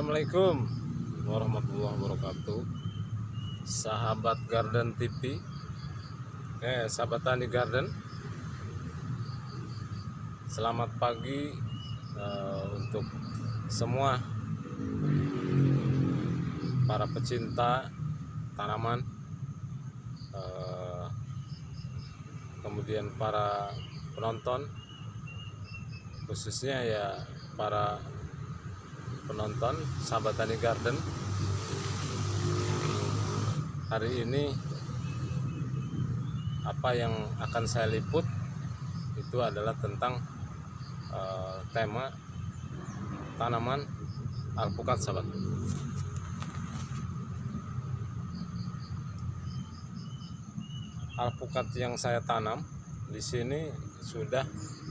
Assalamualaikum warahmatullahi wabarakatuh. Sahabat Garden TV, sahabat Tani Garden, selamat pagi untuk semua para pecinta tanaman, kemudian para penonton, khususnya ya para penonton sahabat Tani Garden. Hari ini apa yang akan saya liput itu adalah tentang tema tanaman alpukat, sahabat. Alpukat yang saya tanam di sini sudah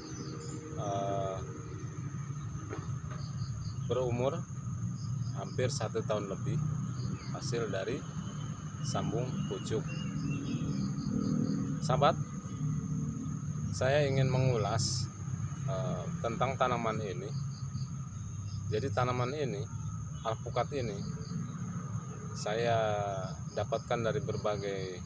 berumur hampir 1 tahun lebih, hasil dari sambung pucuk. Sahabat, saya ingin mengulas tentang tanaman ini. Jadi tanaman ini, alpukat ini, saya dapatkan dari berbagai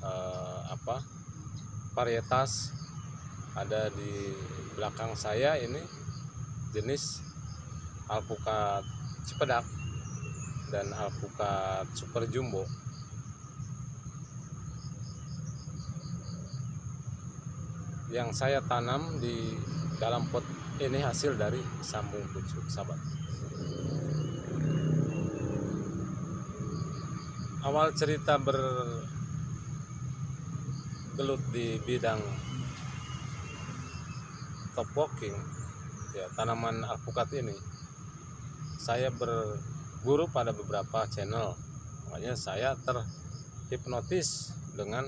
varietas. Ada di belakang saya ini jenis alpukat Cipedak dan alpukat super jumbo. Yang saya tanam di dalam pot ini hasil dari sambung pucuk, sahabat. Awal cerita bergelut di bidang top walking, ya, tanaman alpukat ini, saya berguru pada beberapa channel. Makanya saya terhipnotis dengan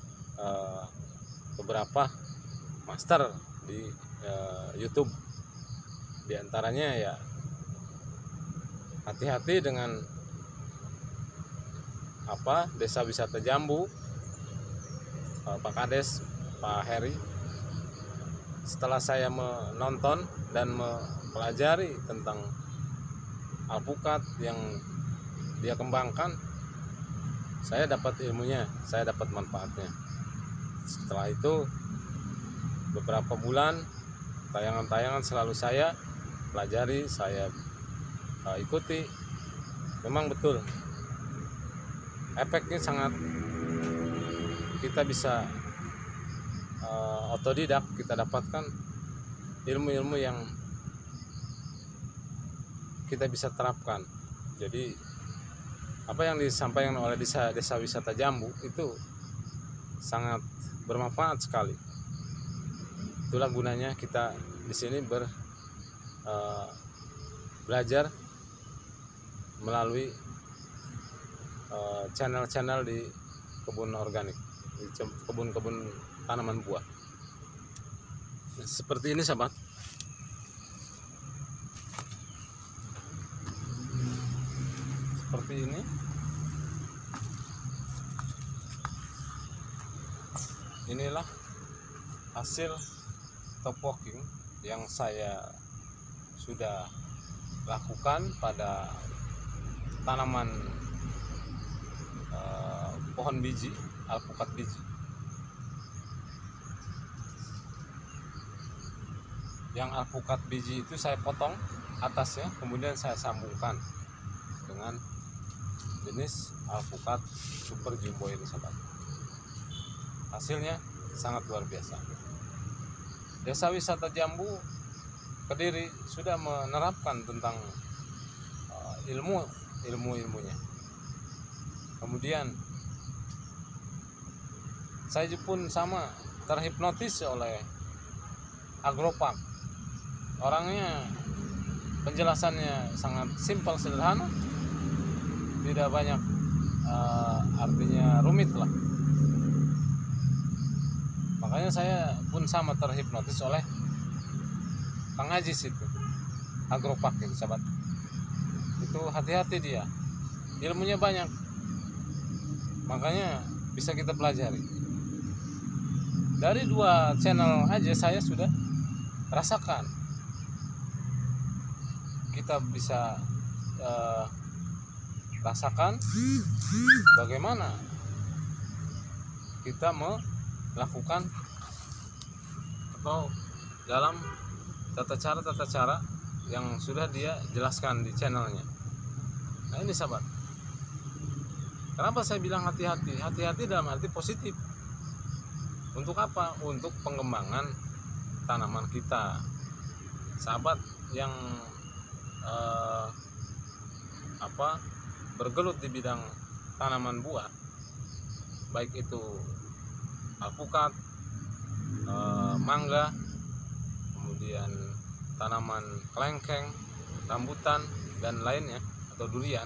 beberapa master di YouTube. Di antaranya ya hati-hati dengan Desa Wisata Jambu, Pak Kades, Pak Heri. Setelah saya menonton dan mempelajari tentang alpukat yang dia kembangkan, saya dapat ilmunya, saya dapat manfaatnya. Setelah itu beberapa bulan tayangan-tayangan selalu saya pelajari, saya ikuti. Memang betul efeknya sangat, kita bisa otodidak, kita dapatkan ilmu-ilmu yang kita bisa terapkan. Jadi apa yang disampaikan oleh Desa Wisata Jambu itu sangat bermanfaat sekali. Itulah gunanya kita di sini belajar melalui channel-channel di kebun organik, di kebun-kebun tanaman buah. Seperti ini, sahabat. Seperti ini. Inilah hasil top walking yang saya sudah lakukan pada tanaman pohon biji, alpukat biji. Yang alpukat biji itu saya potong atasnya, kemudian saya sambungkan dengan jenis alpukat super jumbo ini, sahabat. Hasilnya sangat luar biasa. Desa Wisata Jambu Kediri sudah menerapkan tentang ilmunya. Kemudian saya pun sama terhipnotis oleh Agropark. Orangnya penjelasannya sangat simpel, sederhana, tidak banyak artinya rumit lah. Makanya saya pun sama terhipnotis oleh Kang Ajis itu, Agropark itu, sahabat. Itu hati-hati, dia ilmunya banyak, makanya bisa kita pelajari. Dari 2 channel aja saya sudah rasakan. Kita bisa rasakan bagaimana kita melakukan atau dalam tata cara yang sudah dia jelaskan di channelnya. Nah ini sahabat, kenapa saya bilang hati-hati? Hati-hati dalam arti positif. Untuk apa? Untuk pengembangan tanaman kita. Sahabat yang bergelut di bidang tanaman buah, baik itu alpukat, mangga, kemudian tanaman kelengkeng, rambutan, dan lainnya, atau durian,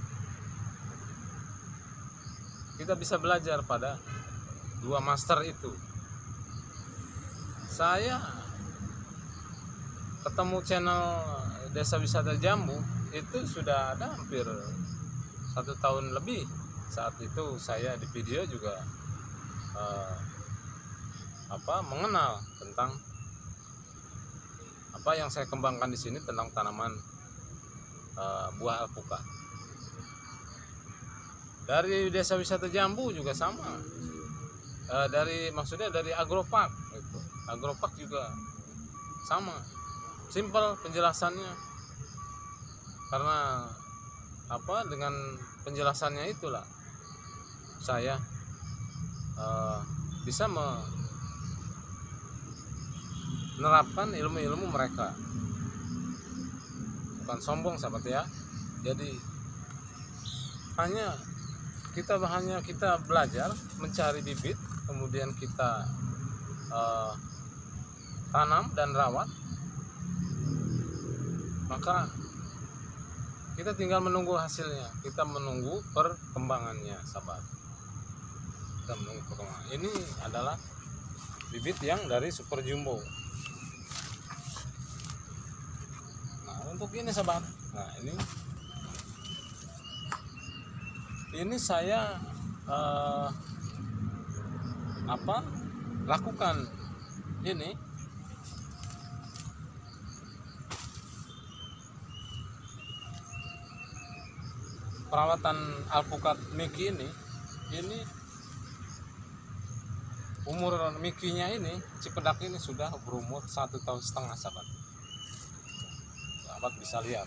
kita bisa belajar pada dua master itu. Saya ketemu channel Desa Wisata Jambu itu sudah ada hampir 1 tahun lebih. Saat itu saya di video juga mengenal tentang apa yang saya kembangkan di sini tentang tanaman buah alpukat. Dari Desa Wisata Jambu juga sama. Dari agropark itu. Agropark juga sama. Simpel penjelasannya. Karena dengan penjelasannya itulah saya bisa menerapkan ilmu-ilmu mereka. Bukan sombong sahabat ya. Jadi hanya kita belajar mencari bibit, kemudian kita tanam dan rawat, maka kita tinggal menunggu hasilnya, kita menunggu perkembangannya sahabat. Kita menunggu perkembangan. Ini adalah bibit yang dari Super Jumbo. Nah untuk ini sahabat, nah ini saya lakukan ini perawatan alpukat Miki ini umur Mikinya ini, Cipedak ini sudah berumur 1,5 tahun sahabat. Sahabat bisa lihat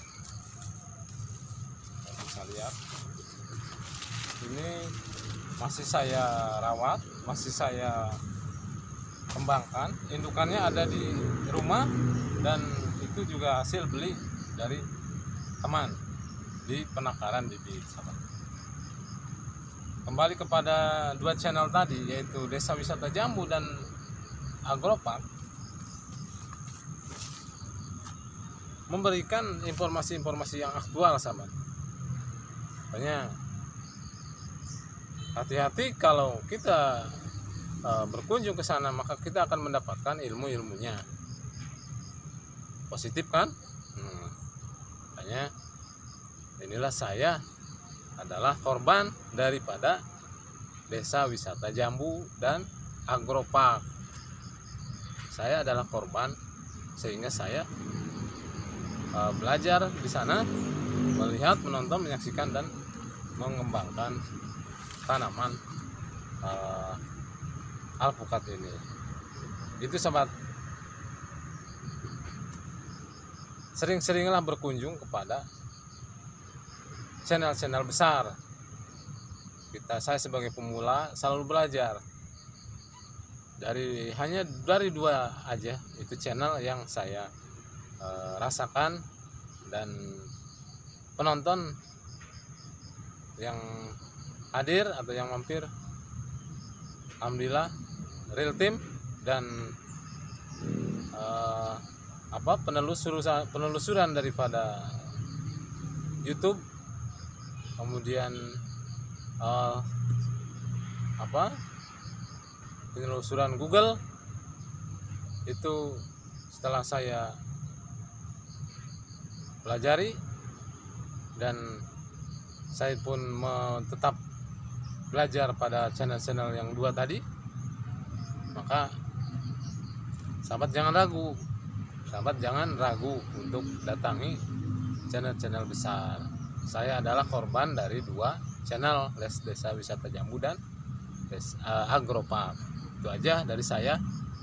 ini masih saya rawat, masih saya kembangkan. Indukannya ada di rumah dan itu juga hasil beli dari teman di penakaran bibit sahabat. Kembali kepada dua channel tadi, yaitu Desa Wisata Jambu dan Agropark, memberikan informasi-informasi yang aktual sahabat. Makanya hati-hati kalau kita berkunjung ke sana, maka kita akan mendapatkan ilmu-ilmunya. Positif kan? Makanya inilah saya adalah korban daripada Desa Wisata Jambu dan Agropark. Saya adalah korban, sehingga saya belajar di sana, melihat, menonton, menyaksikan, dan mengembangkan tanaman alpukat ini. Itu sahabat, sering-seringlah berkunjung kepada channel-channel besar. Saya sebagai pemula selalu belajar hanya dari dua aja, itu channel yang saya rasakan, dan penonton yang hadir atau yang mampir, alhamdulillah real team, dan penelusuran daripada YouTube, kemudian penelusuran Google, itu setelah saya pelajari, dan saya pun tetap belajar pada channel-channel yang dua tadi, maka sahabat jangan ragu untuk datangi channel-channel besar. saya adalah korban dari 2 channel, Les Desa Wisata Jambu dan Agropark. Itu aja dari saya.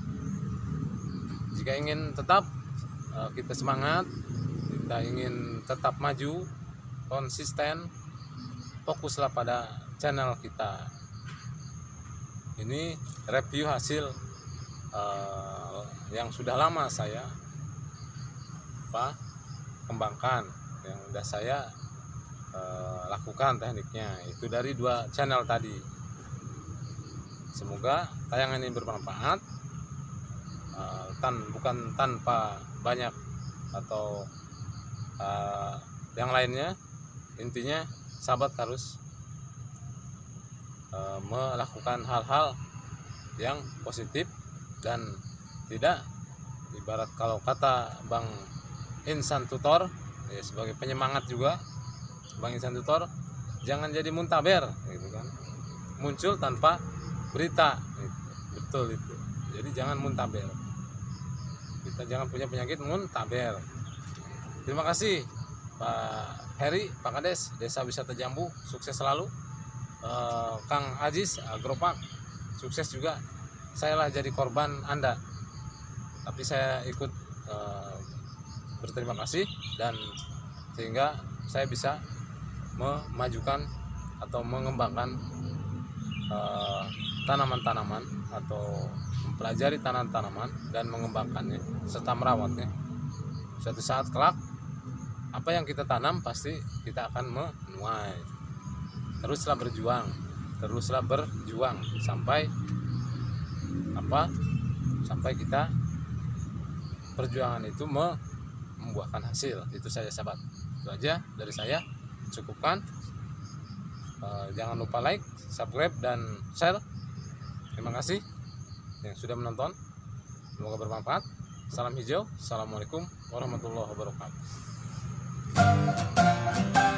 Jika ingin tetap kita semangat, kita ingin tetap maju, konsisten, fokuslah pada channel kita. Ini review hasil yang sudah lama saya kembangkan, yang sudah saya lakukan tekniknya, itu dari 2 channel tadi. Semoga tayangan ini bermanfaat, bukan tanpa banyak atau yang lainnya. Intinya sahabat harus melakukan hal-hal yang positif dan tidak, ibarat kalau kata Bang Insan Tutor ya, sebagai penyemangat juga Bang Insan Tutor, jangan jadi muntaber gitu kan, muncul tanpa berita gitu. Betul itu, jadi jangan muntaber, kita jangan punya penyakit muntaber. Terima kasih Pak Heri, Pak Kades, Desa Wisata Jambu, sukses selalu. Kang Aziz, Agropark, sukses juga. Saya lah jadi korban Anda, tapi saya ikut berterima kasih, dan sehingga saya bisa memajukan atau mengembangkan tanaman-tanaman atau mempelajari tanaman-tanaman dan mengembangkannya serta merawatnya. Suatu saat kelak, apa yang kita tanam pasti kita akan menuai. Teruslah berjuang sampai sampai kita perjuangan itu membuahkan hasil. Itu saja sahabat, itu aja dari saya, cukupkan. Jangan lupa like, subscribe, dan share. Terima kasih yang sudah menonton, semoga bermanfaat. Salam hijau, assalamualaikum warahmatullahi wabarakatuh.